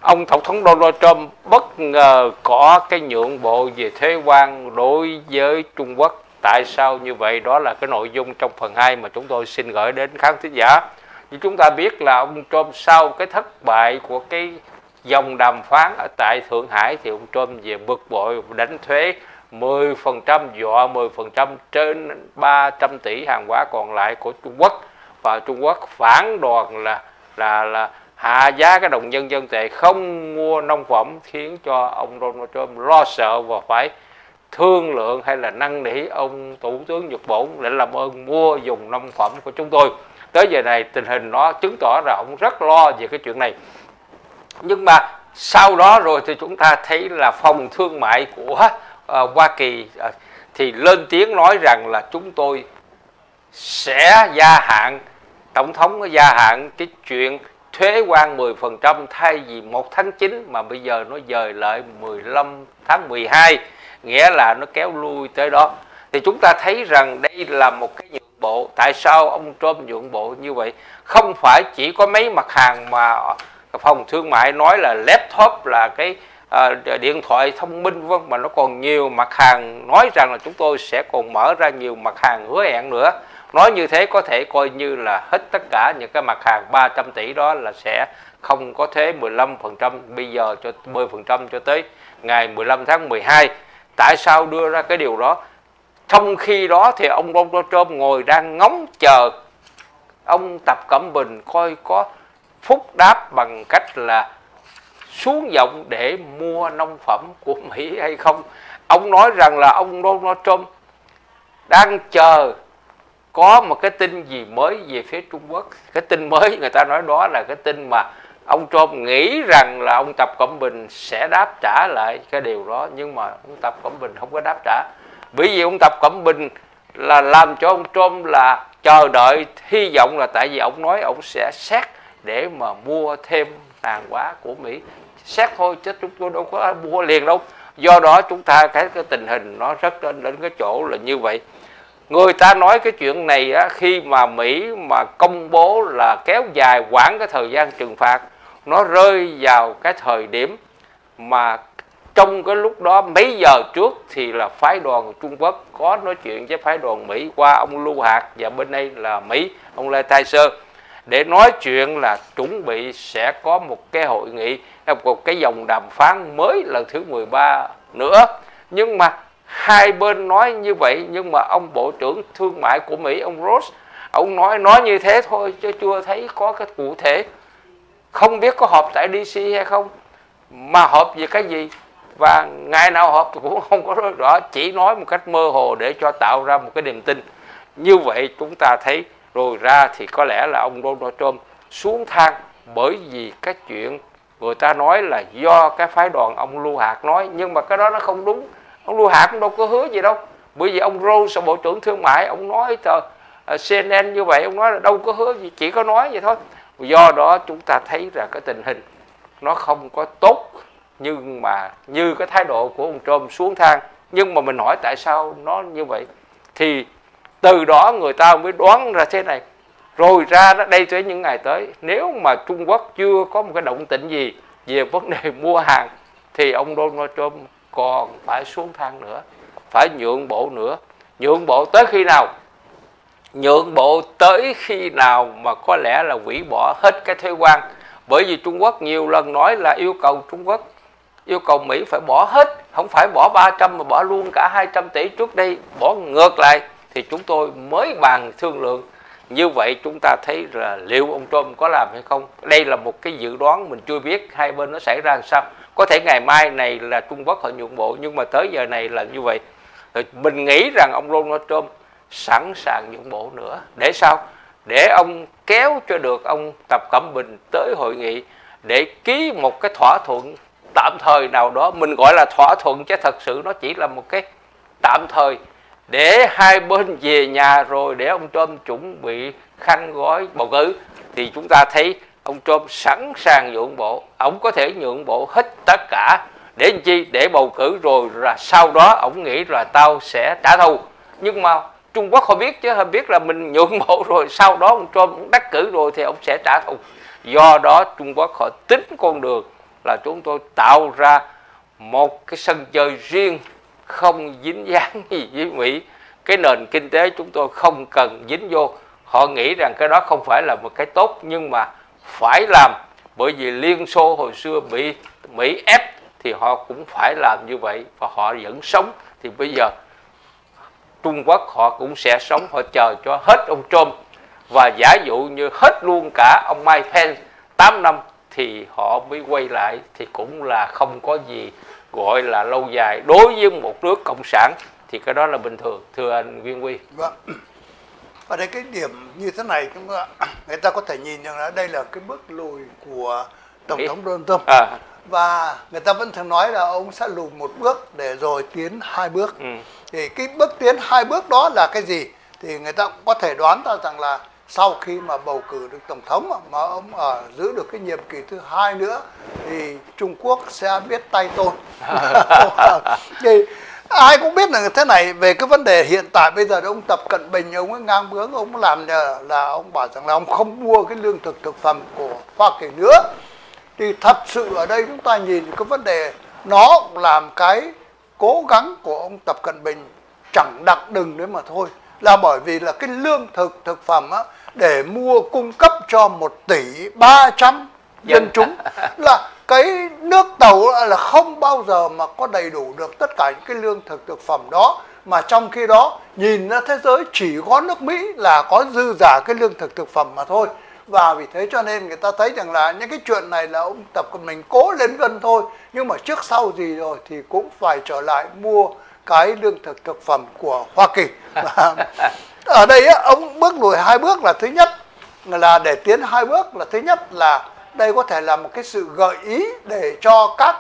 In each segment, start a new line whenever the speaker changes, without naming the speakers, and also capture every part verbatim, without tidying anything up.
ông Tổng thống Donald Trump bất ngờ có cái nhượng bộ về thuế quan đối với Trung Quốc. Tại sao như vậy? Đó là cái nội dung trong phần hai mà chúng tôi xin gửi đến khán thính giả. Như chúng ta biết là ông Trump sau cái thất bại của cái dòng đàm phán ở tại Thượng Hải thì ông Trump về bực bội đánh thuế mười phần trăm, dọa mười phần trăm trên ba trăm tỷ hàng hóa còn lại của Trung Quốc, và Trung Quốc phản đòn là là là hạ giá cái đồng nhân dân tệ, không mua nông phẩm, khiến cho ông Donald Trump lo sợ và phải thương lượng hay là năn nỉ ông Thủ tướng Nhật Bản để làm ơn mua dùng nông phẩm của chúng tôi. Tới giờ này tình hình nó chứng tỏ là ông rất lo về cái chuyện này. Nhưng mà sau đó rồi thì chúng ta thấy là phòng thương mại của uh, Hoa Kỳ uh, thì lên tiếng nói rằng là chúng tôi sẽ gia hạn, Tổng thống gia hạn cái chuyện thuế quan mười phần trăm thay vì một tháng chín mà bây giờ nó dời lại mười lăm tháng mười hai, nghĩa là nó kéo lui tới đó. Thì chúng ta thấy rằng đây là một cái nhượng bộ. Tại sao ông Trump nhượng bộ như vậy? Không phải chỉ có mấy mặt hàng mà phòng thương mại nói là laptop, là cái uh, điện thoại thông minh vân, mà nó còn nhiều mặt hàng nói rằng là chúng tôi sẽ còn mở ra nhiều mặt hàng hứa hẹn nữa. Nói như thế có thể coi như là hết tất cả những cái mặt hàng ba trăm tỷ đó là sẽ không có thuế mười lăm phần trăm bây giờ cho mười phần trăm cho tới ngày mười lăm tháng mười hai. Tại sao đưa ra cái điều đó? Trong khi đó thì ông Donald Trump ngồi đang ngóng chờ ông Tập Cận Bình coi có phúc đáp bằng cách là xuống giọng để mua nông phẩm của Mỹ hay không. Ông nói rằng là ông Donald Trump đang chờ có một cái tin gì mới về phía Trung Quốc. Cái tin mới người ta nói đó là cái tin mà ông Trump nghĩ rằng là ông Tập Cận Bình sẽ đáp trả lại cái điều đó, nhưng mà ông Tập Cận Bình không có đáp trả. Bởi vì ông Tập Cận Bình là làm cho ông Trump là chờ đợi, hy vọng là tại vì ông nói ông sẽ xét để mà mua thêm hàng hóa của Mỹ. Xét thôi chứ chúng tôi đâu có mua liền đâu. Do đó chúng ta cái, cái tình hình nó rất đến, đến cái chỗ là như vậy. Người ta nói cái chuyện này á, khi mà Mỹ mà công bố là kéo dài hoãn cái thời gian trừng phạt, nó rơi vào cái thời điểm mà trong cái lúc đó mấy giờ trước thì là phái đoàn của Trung Quốc có nói chuyện với phái đoàn Mỹ qua ông Lưu Hạc, và bên đây là Mỹ, ông Lê Thái Sơ, để nói chuyện là chuẩn bị sẽ có một cái hội nghị, một cái dòng đàm phán mới lần thứ mười ba nữa. Nhưng mà hai bên nói như vậy, nhưng mà ông Bộ trưởng Thương mại của Mỹ, ông Ross, ông nói nói như thế thôi chứ chưa thấy có cái cụ thể. Không biết có họp tại đê xê hay không, mà họp về cái gì, và ngày nào họp cũng không có nói rõ, chỉ nói một cách mơ hồ để cho tạo ra một cái niềm tin. Như vậy chúng ta thấy rồi ra thì có lẽ là ông Donald Trump xuống thang, bởi vì cái chuyện người ta nói là do cái phái đoàn ông Lưu Hạc nói, nhưng mà cái đó nó không đúng. Ông Lưu Hạc cũng đâu có hứa gì đâu, bởi vì ông Rose, Bộ trưởng Thương mại, ông nói tờ uh, xê en en như vậy, ông nói là đâu có hứa gì, chỉ có nói vậy thôi. Do đó chúng ta thấy là cái tình hình nó không có tốt, nhưng mà như cái thái độ của ông Trump xuống thang. Nhưng mà mình hỏi tại sao nó như vậy, thì từ đó người ta mới đoán ra thế này. Rồi ra đó, đây tới những ngày tới, nếu mà Trung Quốc chưa có một cái động tĩnh gì về vấn đề mua hàng, thì ông Donald Trump còn phải xuống thang nữa, phải nhượng bộ nữa. Nhượng bộ tới khi nào? Nhượng bộ tới khi nào mà có lẽ là hủy bỏ hết cái thuế quan. Bởi vì Trung Quốc nhiều lần nói là yêu cầu Trung Quốc, yêu cầu Mỹ phải bỏ hết, không phải bỏ ba trăm mà bỏ luôn cả hai trăm tỷ trước đây, bỏ ngược lại thì chúng tôi mới bàn thương lượng. Như vậy chúng ta thấy là liệu ông Trump có làm hay không? Đây là một cái dự đoán, mình chưa biết hai bên nó xảy ra làm sao. Có thể ngày mai này là Trung Quốc họ nhượng bộ, nhưng mà tới giờ này là như vậy. Rồi mình nghĩ rằng ông Donald Trump sẵn sàng nhượng bộ nữa. Để sao? Để ông kéo cho được ông Tập Cận Bình tới hội nghị để ký một cái thỏa thuận tạm thời nào đó. Mình gọi là thỏa thuận chứ thật sự nó chỉ là một cái tạm thời, để hai bên về nhà rồi để ông Trump chuẩn bị khăn gói bầu cử. Thì chúng ta thấy ông Trump sẵn sàng nhượng bộ. Ông có thể nhượng bộ hết tất cả để làm chi? Để bầu cử rồi là sau đó ông nghĩ là tao sẽ trả thù. Nhưng mà Trung Quốc họ biết chứ, họ biết là mình nhượng bộ rồi, sau đó ông Trump đắc cử rồi thì ông sẽ trả thù. Do đó Trung Quốc họ tính con đường là chúng tôi tạo ra một cái sân chơi riêng, không dính dáng gì với Mỹ. Cái nền kinh tế chúng tôi không cần dính vô. Họ nghĩ rằng cái đó không phải là một cái tốt, nhưng mà phải làm, bởi vì Liên Xô hồi xưa bị Mỹ ép thì họ cũng phải làm như vậy, và họ vẫn sống. Thì bây giờ Trung Quốc họ cũng sẽ sống, họ chờ cho hết ông Trump, và giả dụ như hết luôn cả ông Mike Pence tám năm thì họ mới quay lại, thì cũng là không có gì gọi là lâu dài. Đối với một nước cộng sản thì cái đó là bình thường, thưa anh Nguyên Huy.
Vâng. Ở đây cái điểm như thế này, chúng ta, người ta có thể nhìn rằng là đây là cái bước lùi của Tổng thống Donald Trump. À. Và người ta vẫn thường nói là ông sẽ lùi một bước để rồi tiến hai bước. Ừ. Thì cái bước tiến hai bước đó là cái gì? Thì người ta cũng có thể đoán ra rằng là sau khi mà bầu cử được Tổng thống mà ông ở giữ được cái nhiệm kỳ thứ hai nữa thì Trung Quốc sẽ biết tay tôn. Thì ai cũng biết là thế này, về cái vấn đề hiện tại bây giờ ông Tập Cận Bình ông ấy ngang bướng, ông làm là, là ông bảo rằng là ông không mua cái lương thực thực phẩm của Hoa Kỳ nữa. Thì thật sự ở đây chúng ta nhìn cái vấn đề nó làm cái cố gắng của ông Tập Cận Bình chẳng đặc đừng đấy mà thôi, là bởi vì là cái lương thực thực phẩm á, để mua cung cấp cho một tỷ ba trăm dân chúng, là cái nước Tàu là không bao giờ mà có đầy đủ được tất cả những cái lương thực thực phẩm đó. Mà trong khi đó nhìn ra thế giới chỉ có nước Mỹ là có dư giả cái lương thực thực phẩm mà thôi. Và vì thế cho nên người ta thấy rằng là những cái chuyện này là ông Tập Cận Bình cố lên gân thôi, nhưng mà trước sau gì rồi thì cũng phải trở lại mua cái lương thực thực phẩm của Hoa Kỳ. Và ở đây á, ông bước lùi hai bước là thứ nhất là để tiến hai bước, là thứ nhất là đây có thể là một cái sự gợi ý để cho các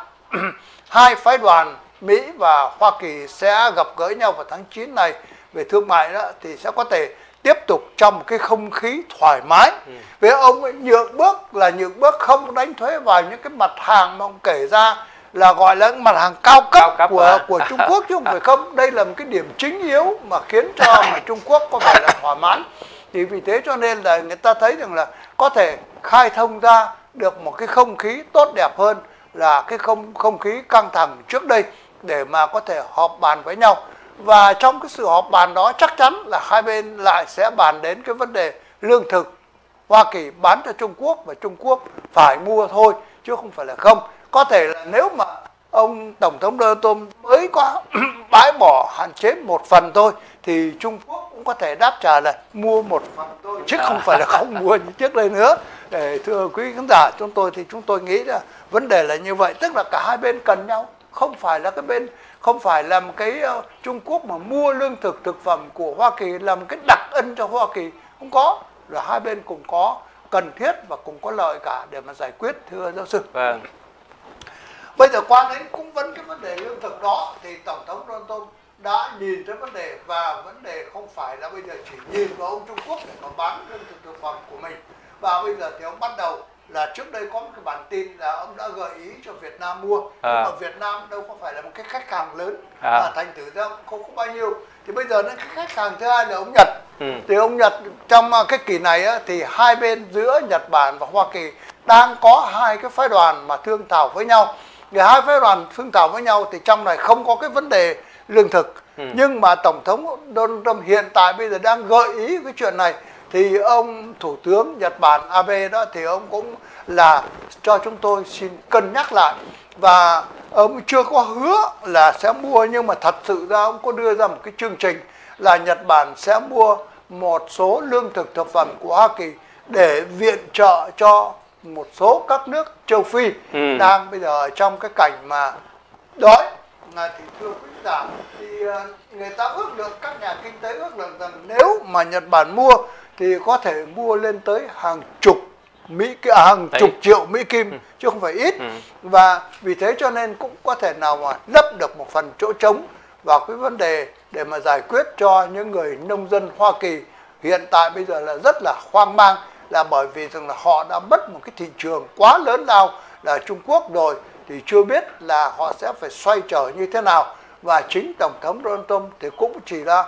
hai phái đoàn Mỹ và Hoa Kỳ sẽ gặp gỡ nhau vào tháng chín này về thương mại đó, thì sẽ có thể tiếp tục trong một cái không khí thoải mái. Ừ. Với ông ấy nhượng bước là nhượng bước không đánh thuế vào những cái mặt hàng mà ông kể ra là gọi là mặt hàng cao cấp, cao cấp của à. của Trung Quốc, chứ không phải không. Đây là một cái điểm chính yếu mà khiến cho mà Trung Quốc có vẻ là thỏa mãn. Thì vì thế cho nên là người ta thấy rằng là có thể khai thông ra được một cái không khí tốt đẹp hơn là cái không không khí căng thẳng trước đây, để mà có thể họp bàn với nhau. Và trong cái sự họp bàn đó chắc chắn là hai bên lại sẽ bàn đến cái vấn đề lương thực Hoa Kỳ bán cho Trung Quốc và Trung Quốc phải mua thôi, chứ không phải là không. Có thể là nếu mà ông Tổng thống Donald Trump mới có bãi bỏ hạn chế một phần thôi thì Trung Quốc cũng có thể đáp trả là mua một phần thôi, chứ không phải là không mua như trước đây nữa. Để thưa quý khán giả, chúng tôi thì chúng tôi nghĩ là vấn đề là như vậy, tức là cả hai bên cần nhau, không phải là cái bên không phải làm cái uh, Trung Quốc mà mua lương thực thực phẩm của Hoa Kỳ làm cái đặc ân cho Hoa Kỳ, không có, là hai bên cùng có cần thiết và cùng có lợi cả để mà giải quyết, thưa giáo sư. Vâng. Bây giờ qua đến cũng vấn cái vấn đề lương thực đó thì Tổng thống Donald Trump đã nhìn tới vấn đề, và vấn đề không phải là bây giờ chỉ nhìn vào ông Trung Quốc để mà bán lương thực thực phẩm của mình. Và bây giờ thì ông bắt đầu là trước đây có một cái bản tin là ông đã gợi ý cho Việt Nam mua, à. nhưng mà Việt Nam đâu có phải là một cái khách hàng lớn, à. và thành thử ra không có bao nhiêu. Thì bây giờ cái khách hàng thứ hai là ông Nhật. Ừ. Thì ông Nhật trong cái kỳ này á, thì hai bên giữa Nhật Bản và Hoa Kỳ đang có hai cái phái đoàn mà thương thảo với nhau. Thì hai phái đoàn thương thảo với nhau thì trong này không có cái vấn đề lương thực. Ừ. Nhưng mà Tổng thống Donald Trump hiện tại bây giờ đang gợi ý cái chuyện này. Thì ông Thủ tướng Nhật Bản Abe đó thì ông cũng là cho chúng tôi xin cân nhắc lại. Và ông chưa có hứa là sẽ mua, nhưng mà thật sự ra ông có đưa ra một cái chương trình là Nhật Bản sẽ mua một số lương thực thực phẩm của Hoa Kỳ để viện trợ cho một số các nước châu Phi ừ. đang bây giờ trong cái cảnh mà đói. Là thì thưa quý giả, thì người ta ước được, các nhà kinh tế ước được rằng nếu mà Nhật Bản mua thì có thể mua lên tới hàng chục Mỹ à, hàng Đấy. chục triệu Mỹ Kim ừ. chứ không phải ít. Ừ. Và vì thế cho nên cũng có thể nào mà lấp được một phần chỗ trống vào cái vấn đề để mà giải quyết cho những người nông dân Hoa Kỳ hiện tại bây giờ là rất là hoang mang, là bởi vì rằng là họ đã mất một cái thị trường quá lớn lao là Trung Quốc rồi, thì chưa biết là họ sẽ phải xoay trở như thế nào. Và chính Tổng thống Donald Trump thì cũng chỉ là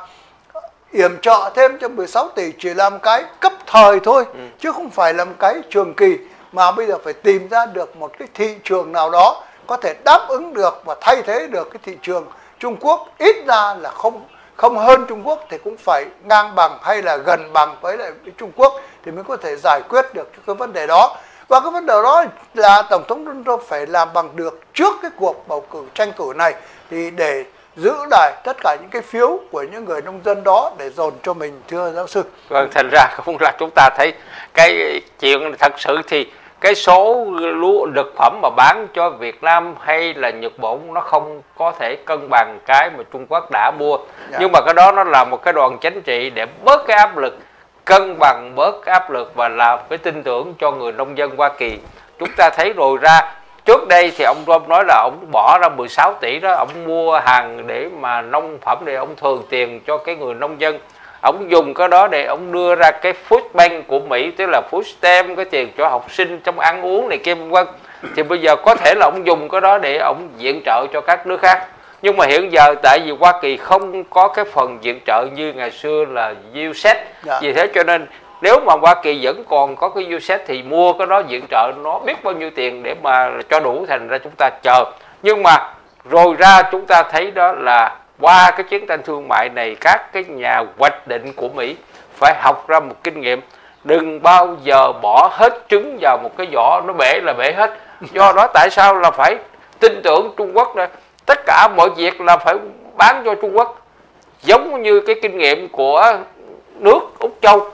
yểm trợ thêm cho mười sáu tỷ chỉ là một cái cấp thời thôi, ừ. chứ không phải là một cái trường kỳ. mà bây giờ phải tìm ra được một cái thị trường nào đó có thể đáp ứng được và thay thế được cái thị trường Trung Quốc, ít ra là không không hơn Trung Quốc thì cũng phải ngang bằng hay là gần bằng với lại Trung Quốc thì mới có thể giải quyết được cái vấn đề đó. Và cái vấn đề đó là Tổng thống Donald Trump phải làm bằng được trước cái cuộc bầu cử tranh cử này, thì để giữ lại tất cả những cái phiếu của những người nông dân đó để dồn cho mình, thưa giáo sư.
Vâng, thành ra cũng là chúng ta thấy cái chuyện thật sự thì cái số lúa thực phẩm mà bán cho Việt Nam hay là Nhật Bản nó không có thể cân bằng cái mà Trung Quốc đã mua. Dạ. Nhưng mà cái đó nó là một cái đòn chính trị để bớt cái áp lực, cân bằng bớt áp lực và làm cái tin tưởng cho người nông dân Hoa Kỳ. Chúng ta thấy rồi ra trước đây thì ông Trump nói là ông bỏ ra mười sáu tỷ đó, ông mua hàng để mà nông phẩm để ông thường tiền cho cái người nông dân. Ông dùng cái đó để ông đưa ra cái food bank của Mỹ, tức là food stamp, cái tiền cho học sinh trong ăn uống này kia vân vân. Thì bây giờ có thể là ông dùng cái đó để ông viện trợ cho các nước khác. Nhưng mà hiện giờ tại vì Hoa Kỳ không có cái phần viện trợ như ngày xưa là u ét a i đê, dạ. Vì thế cho nên nếu mà Hoa Kỳ vẫn còn có cái u ét a i đê thì mua cái đó viện trợ nó biết bao nhiêu tiền để mà cho đủ, thành ra chúng ta chờ. Nhưng mà rồi ra chúng ta thấy đó là qua cái chiến tranh thương mại này, các cái nhà hoạch định của Mỹ phải học ra một kinh nghiệm, đừng bao giờ bỏ hết trứng vào một cái vỏ nó bể là bể hết. Do đó tại sao là phải tin tưởng Trung Quốc đây? Tất cả mọi việc là phải bán cho Trung Quốc, giống như cái kinh nghiệm của nước Úc Châu.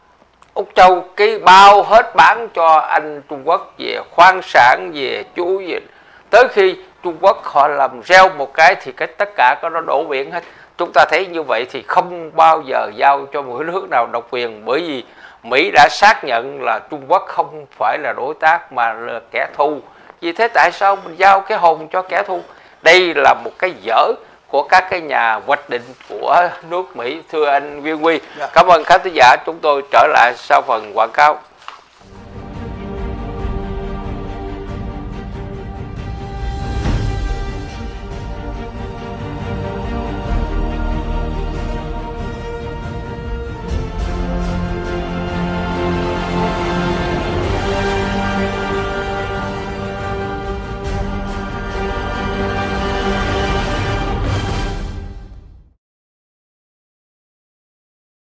Úc Châu cái bao hết bán cho anh Trung Quốc về khoáng sản, về chuối, về tới khi Trung Quốc họ làm reo một cái thì cái tất cả có nó đổ biển hết. Chúng ta thấy như vậy thì không bao giờ giao cho một nước nào độc quyền, bởi vì Mỹ đã xác nhận là Trung Quốc không phải là đối tác mà là kẻ thù. Vì thế tại sao mình giao cái hồn cho kẻ thù? Đây là một cái dở của các cái nhà hoạch định của nước Mỹ, thưa anh Viên Huy. Cảm ơn khán thính giả, chúng tôi trở lại sau phần quảng cáo.